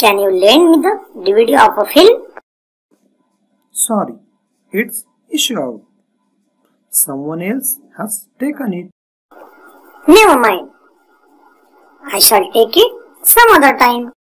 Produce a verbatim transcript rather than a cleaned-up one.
Can you lend me the D V D of a film? Sorry, it's issue out. Someone else has taken it. Never mind. I shall take it some other time.